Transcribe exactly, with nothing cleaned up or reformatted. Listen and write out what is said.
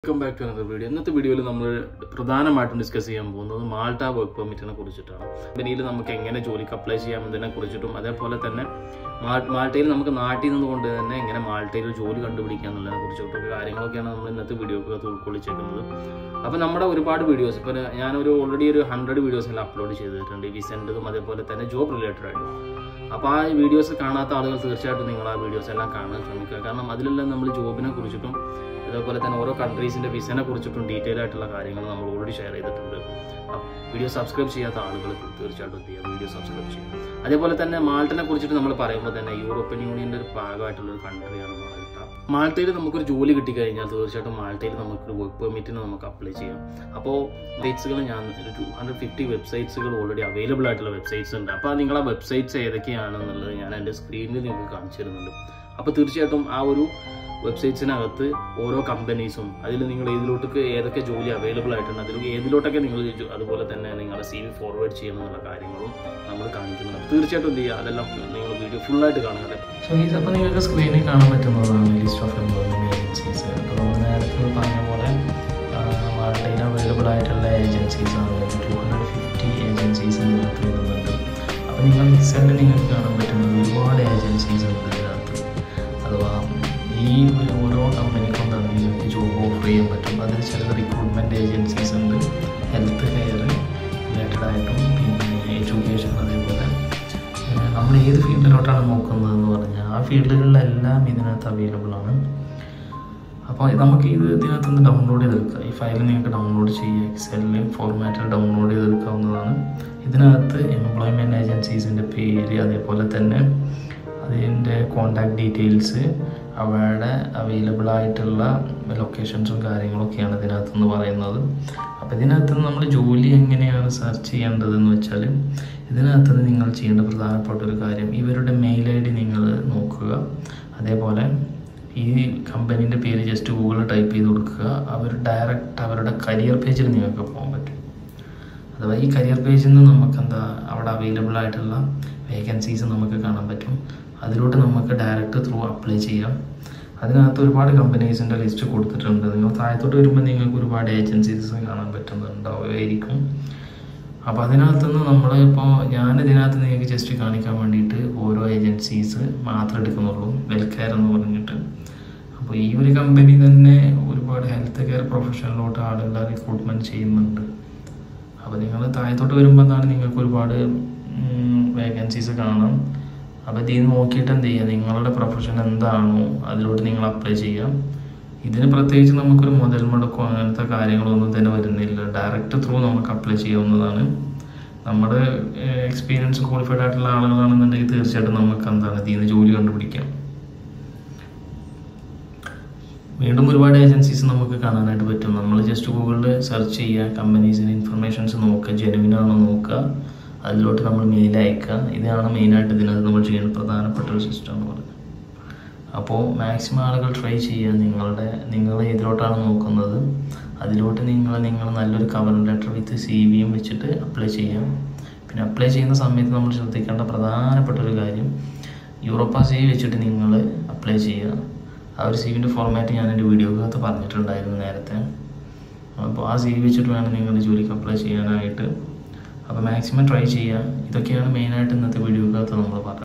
Welcome back to another video. In this video, we will discuss the Malta work permit. We will apply Malta. Malta is not a Malta is a videos. I already one hundred videos uploaded. We send them job related. Now, videos videos ഓരോ കൺട്രീസിന്റെ വിസനെ കുറിച്ചിട്ടും detail ആയിട്ടുള്ള കാര്യങ്ങൾ നമ്മൾ already share ചെയ്തിട്ടുണ്ട്. Video subscribe ചെയ്യാത്ത ആളുകൾ തീർച്ചയായിട്ടും ചെയ്യുക, വീഡിയോ സബ്സ്ക്രൈബ് ചെയ്യുക. അതേപോലെ തന്നെ മാൾട്ടനെ കുറിച്ചിട്ട് നമ്മൾ പറയുമ്പോൾ തന്നെ യൂറോപ്യൻ യൂണിയന്റെ ഒരു ഭാഗമായിട്ടുള്ള ഒരു കൺട്രിയാണ് മാൾട്ട. മാൾട്ടയിൽ നമുക്കൊരു ജോലി കിട്ടിക്കഴിഞ്ഞാൽ തീർച്ചയായിട്ടും മാൾട്ടയിൽ നമുക്കൊരു വർക്ക് പെർമിറ്റിന് നമുക്ക് അപ്ലൈ ചെയ്യാം. അപ്പോൾ വെബ്സൈറ്റ്സുകൾ ഞാൻ ഒരു ടു ഹൺഡ്രഡ് ഫിഫ്റ്റി വെബ്സൈറ്റ്സുകൾ ഓൾറെഡി അവൈലബിൾ ആയിട്ടുള്ള വെബ്സൈറ്റ്സ് ഉണ്ട്. അപ്പോൾ നിങ്ങൾ ആ വെബ്സൈറ്റ്സ് ഏതൊക്കെയാണെന്നുള്ളത് ഞാൻ എൻ്റെ സ്ക്രീനിൽ നിങ്ങൾക്ക് കാണിച്ചു തരുന്നുണ്ട്. അപ്പോൾ തീർച്ചയായിട്ടും ആ ഒരു വെബ്സൈറ്റ്സിനകത്ത് ഓരോ കമ്പനീസും അതിൽ നിങ്ങൾ ഏതിലോട്ടൊക്കെ ഏതൊക്കെ ജോലി അവൈലബിൾ ആയിട്ടുണ്ട്, അതിൽ ഏതിലോട്ടൊക്കെ നിങ്ങൾ അതുപോലെ തന്നെ നിങ്ങളുടെ സി വി ഫോർവേഡ് ചെയ്യണമെന്നുള്ള കാര്യങ്ങളും നമ്മൾ കാണിക്കുന്നുണ്ട്. തീർച്ചയായിട്ടും എന്ത് ചെയ്യുക, അതെല്ലാം നിങ്ങൾ വീഡിയോ ഫുള്ളായിട്ട് കാണുക. സോ ഈ അപ്പോൾ നിങ്ങൾക്ക് സ്ക്രീനിൽ കാണാൻ പറ്റുന്നതാണ് ലിസ്റ്റ് ഓഫ് എംപ്ലോയ്മെൻറ്റ് ഏജൻസീസ്. അപ്പോൾ നേരത്തെ പറഞ്ഞ പോലെ മാൾട്ടയിൽ അവൈലബിൾ ആയിട്ടുള്ള ഏജൻസീസാണ് ടു ഹൺഡ്രഡ് ഫിഫ്റ്റി ഏജൻസീസ് നിങ്ങൾക്ക് വരുന്നുണ്ട്. അപ്പോൾ നിങ്ങൾ ലിസ്റ്റിൽ നിങ്ങൾക്ക് കാണാൻ പറ്റുന്നത് ഒരുപാട് ഏജൻസീസ് ഉണ്ട് ഇതിനകത്ത്. അഥവാ ഈ ഒരു ഓരോ കമ്പനിക്കും തന്നെ നിങ്ങൾക്ക് ജോബ് ഓഫർ ചെയ്യാൻ പറ്റും. അതിൽ ചിലത് റിക്രൂട്ട്മെൻറ്റ് ഏജൻസീസ് ഉണ്ട്, ഹെൽത്ത് കെയർ റിലേറ്റഡ് ആയിട്ടും പിന്നെ എഡ്യൂക്കേഷൻ, അതേപോലെ നമ്മൾ ഏത് ഫീൽഡിലോട്ടാണ് നോക്കുന്നതെന്ന് പറഞ്ഞാൽ ആ ഫീൽഡുകളിലെല്ലാം ഇതിനകത്ത് അവൈലബിൾ ആണ്. അപ്പോൾ നമുക്ക് ഇത് ഇതിനകത്ത് നിന്ന് ഡൗൺലോഡ് ചെയ്തെടുക്കാം. ഈ ഫയൽ നിങ്ങൾക്ക് ഡൗൺലോഡ് ചെയ്യുക, എക്സലിൽ ഫോർമാറ്റിൽ ഡൗൺലോഡ് ചെയ്തെടുക്കാവുന്നതാണ്. ഇതിനകത്ത് എംപ്ലോയ്മെൻറ്റ് ഏജൻസീസിൻ്റെ പേര്, അതേപോലെ തന്നെ അതിൻ്റെ കോൺടാക്ട് ഡീറ്റെയിൽസ്, അവരുടെ അവൈലബിൾ ആയിട്ടുള്ള ലൊക്കേഷൻസും കാര്യങ്ങളൊക്കെയാണ് ഇതിനകത്തുനിന്ന് പറയുന്നത്. അപ്പോൾ ഇതിനകത്തുനിന്ന് നമ്മൾ ജോലി എങ്ങനെയാണ് സെർച്ച് ചെയ്യേണ്ടതെന്ന് വെച്ചാൽ ഇതിനകത്തുനിന്ന് നിങ്ങൾ ചെയ്യേണ്ട പ്രധാനപ്പെട്ട ഒരു കാര്യം ഇവരുടെ മെയിൽ ഐ ഡി നിങ്ങൾ നോക്കുക. അതേപോലെ ഈ കമ്പനീൻ്റെ പേര് ജസ്റ്റ് ഗൂഗിളിൽ ടൈപ്പ് ചെയ്ത് കൊടുക്കുക. അവർ ഡയറക്റ്റ് അവരുടെ കരിയർ പേജിൽ നിങ്ങൾക്ക് പോകാൻ പറ്റും. അഥവാ ഈ കരിയർ പേജിൽ നിന്ന് നമുക്ക് എന്താ അവിടെ അവൈലബിൾ ആയിട്ടുള്ള വേക്കൻസീസ് നമുക്ക് കാണാൻ പറ്റും. അതിലോട്ട് നമുക്ക് ഡയറക്റ്റ് ത്രൂ അപ്ലൈ ചെയ്യാം. അതിനകത്ത് ഒരുപാട് കമ്പനീസിൻ്റെ ലിസ്റ്റ് കൊടുത്തിട്ടുണ്ട്. നിങ്ങൾ താഴത്തോട്ട് വരുമ്പോൾ നിങ്ങൾക്ക് ഒരുപാട് ഏജൻസീസ് കാണാൻ പറ്റുന്നുണ്ടാവുമായിരിക്കും. അപ്പോൾ അതിനകത്തുനിന്ന് നമ്മൾ ഇപ്പോൾ ഞാനിതിനകത്ത് നിങ്ങൾക്ക് ജസ്റ്റ് കാണിക്കാൻ വേണ്ടിയിട്ട് ഓരോ ഏജൻസീസ് മാത്രമേ എടുക്കുന്നുള്ളൂ. വെൽത്ത് കെയർ എന്ന് പറഞ്ഞിട്ട്. അപ്പോൾ ഈ ഒരു കമ്പനി തന്നെ ഒരുപാട് ഹെൽത്ത് കെയർ പ്രൊഫഷനിലോട്ട് ആളുകളെ റിക്രൂട്ട്മെൻറ്റ് ചെയ്യുന്നുണ്ട്. അപ്പോൾ നിങ്ങൾ താഴത്തോട്ട് വരുമ്പോൾ എന്താണ് നിങ്ങൾക്ക് ഒരുപാട് വേക്കൻസീസ് കാണാം. അപ്പോൾ ഇതിൽ നോക്കിയിട്ട് എന്ത് ചെയ്യുക, നിങ്ങളുടെ പ്രൊഫഷൻ എന്താണോ അതിലോട്ട് നിങ്ങൾ അപ്ലൈ ചെയ്യാം. ഇതിന് പ്രത്യേകിച്ച് നമുക്കൊരു മുതൽ മുടക്കോ അങ്ങനത്തെ കാര്യങ്ങളൊന്നും തന്നെ വരുന്നില്ല. ഡയറക്റ്റ് ത്രൂ നമുക്ക് അപ്ലൈ ചെയ്യാവുന്നതാണ്. നമ്മുടെ എക്സ്പീരിയൻസ് ക്വാളിഫൈഡ് ആയിട്ടുള്ള ആളുകളാണെന്നുണ്ടെങ്കിൽ തീർച്ചയായിട്ടും നമുക്ക് എന്താണ് ഇതിൽ നിന്ന് ജോലി കണ്ടുപിടിക്കാം. വീണ്ടും ഒരുപാട് ഏജൻസീസ് നമുക്ക് കാണാനായിട്ട് പറ്റും. നമ്മൾ ജസ്റ്റ് ഗൂഗിളിൽ സെർച്ച് ചെയ്യുക, കമ്പനീസിൻ്റെ ഇൻഫർമേഷൻസ് നോക്കുക, ജെനുവിനാണോ നോക്കുക, അതിലോട്ട് നമ്മൾ മെയിൽ അയക്കുക. ഇതാണ് മെയിനായിട്ട് ഇതിനകത്ത് നമ്മൾ ചെയ്യേണ്ട പ്രധാനപ്പെട്ട ഒരു സിസ്റ്റം എന്ന് പറയുന്നത്. അപ്പോൾ മാക്സിമം ആളുകൾ ട്രൈ ചെയ്യുക. നിങ്ങളുടെ നിങ്ങൾ ഏതിലോട്ടാണ് നോക്കുന്നത് അതിലോട്ട് നിങ്ങൾ നിങ്ങൾ നല്ലൊരു കവർ ലെറ്റർ വിത്ത് സി വിയും വെച്ചിട്ട് അപ്ലൈ ചെയ്യാം. പിന്നെ അപ്ലൈ ചെയ്യുന്ന സമയത്ത് നമ്മൾ ശ്രദ്ധിക്കേണ്ട പ്രധാനപ്പെട്ട ഒരു കാര്യം, യൂറോപ്പ സി വി വെച്ചിട്ട് നിങ്ങൾ അപ്ലൈ ചെയ്യുക. ആ ഒരു സി വിൻ്റെ ഫോർമാറ്റ് ഞാൻ എൻ്റെ വീഡിയോക്കകത്ത് പറഞ്ഞിട്ടുണ്ടായിരുന്നു നേരത്തെ. അപ്പോൾ ആ സി വി വെച്ചിട്ട് വേണം നിങ്ങൾ ജോലിക്ക് അപ്ലൈ ചെയ്യാനായിട്ട്. അപ്പോൾ മാക്സിമം ട്രൈ ചെയ്യുക. ഇതൊക്കെയാണ് മെയിനായിട്ട് ഇന്നത്തെ വീഡിയോക്കകത്ത് നമ്മൾ പറഞ്ഞത്.